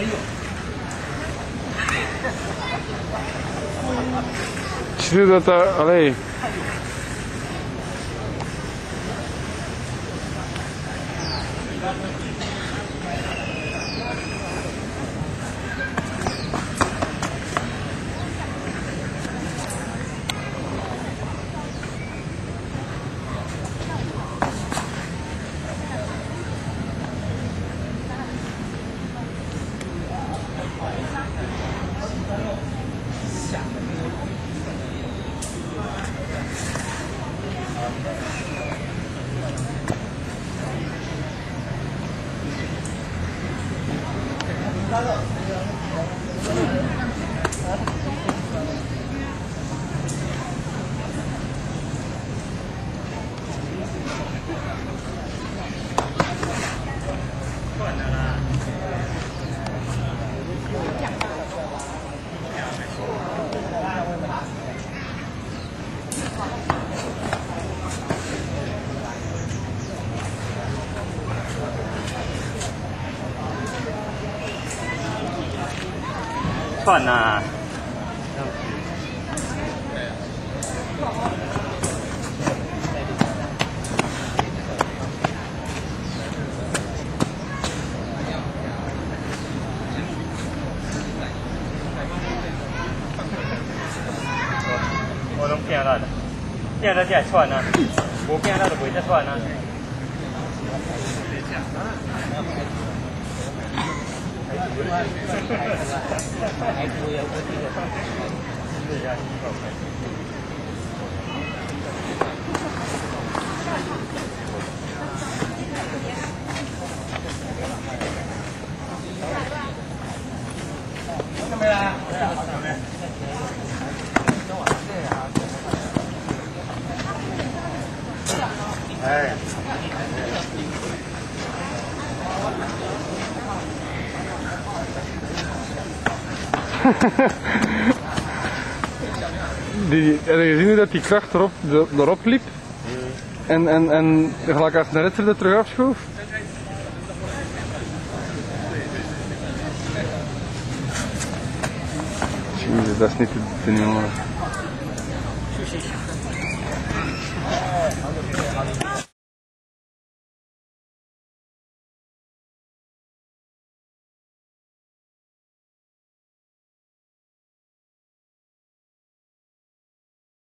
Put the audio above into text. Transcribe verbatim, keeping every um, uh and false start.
吃的的，allee。 串呐、啊，我拢见到的，见到这还串啊，无见到就袂再串啊。 还不要不这个，试一下洗手。没啦，哎。 Die, heb je gezien hoe dat die kracht erop, erop liep? En, en, en gelijk als een ritser er terug afschoof? Jezus, dat is niet te doen, jongen.